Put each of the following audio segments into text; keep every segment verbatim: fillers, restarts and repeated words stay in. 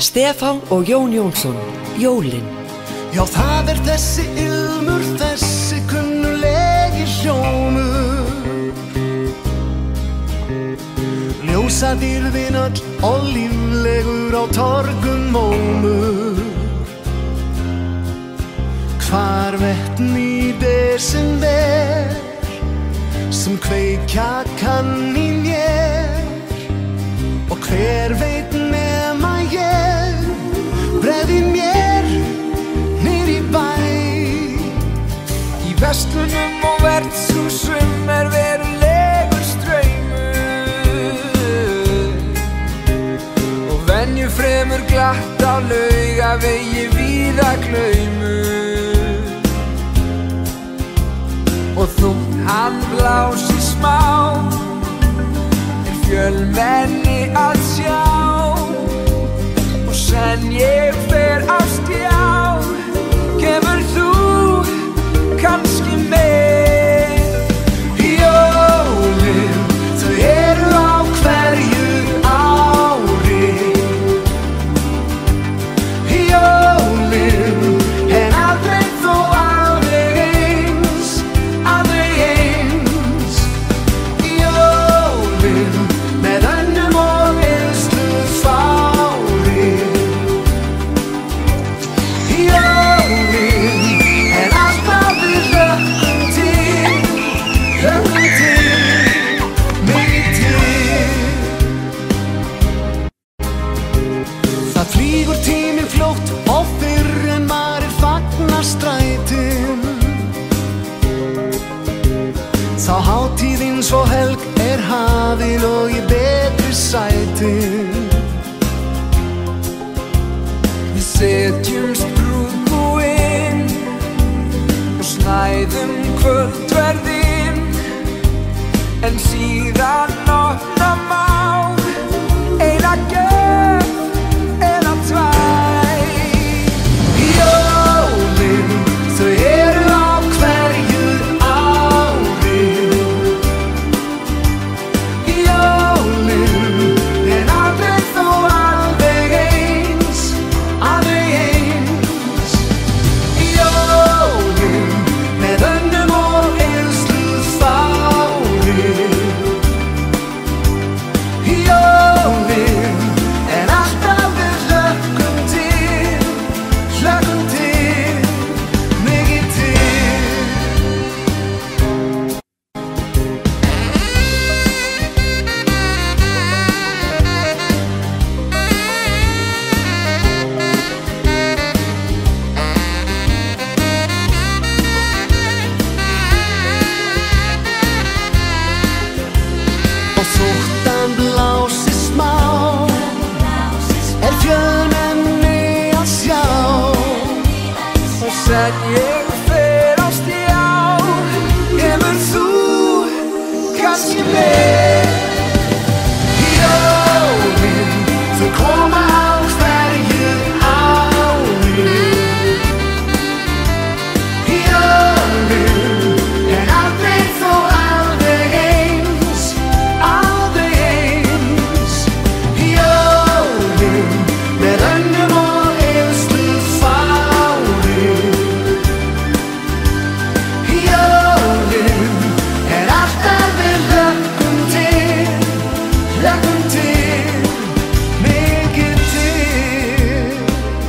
Stefán og Jón Jónsson, Jólin. Já, það er þessi ilmur, þessi kunnulegi hljómur. Ljósadýrðin öll og líflegur á torgum mómur. Hvarvetn í desember sem kveikja kann í mér. Og hver veit nema ég breiði mér niður í bæ. Í verslunum og vertshúsum er verulegur straumur. Og venju fremur glatt á Laugavegi víða glaumur. Og þótt hann blási smá er fjölmenni að sjá. Og senn ég fer á stjá, kemur þú kannski með. Jólin, þau eru á hverju ári. Jólin, en aldrei þó alveg eins, aldrei eins. Jólin, með önnum og eyðslu fári. Jólin, en alltaf við hlökkum til, hlökkum til, mikið til. Það flýgur tíminn fljótt og fyrr en maður fagnar strætin. Þá hátíðin svo helg er hafin og í betri sætin. Við setjumst brúðbúinn og snæðum kvöldverðinn, en síðan opna má eina gjöf eða tvær. Jólin, þau eru á hverju ári. Jólin, en aldrei þó alveg eins, aldrei eins. Jólin, með önnum og eyðslu fári. Jólin, en alltaf við hlökkum til, hlökkum til, mikið til. Og þótt hann blási smá er fjölmenni að sjá. Og senn ég fer á stjá, kemur þú kannski með. Jólin, þau koma á hverju ári. Jólin, en aldrei þó alveg eins, aldrei eins. Jólin, með önnum og eyðslu fári. Jólin, en alltaf við hlökkum til, hlökkum til, mikið til.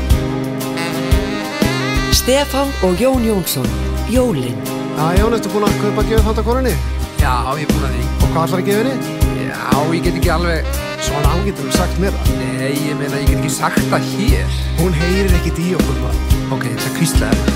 Stefán og Jón Jónsson, Jólin. Já, Jón, ertu búinn að kaupa gjöf handa konunni? Já, ég er búinn að því. Og hvað ætlarðu að gefa henni? Já, ég get ekki alveg... Svona, hún getur þú sagt mér það. Nei, ég meina, ég get ekki sagt það hér. Hún heyrir ekkert í okkur, maður. Ok, það hvíslaði.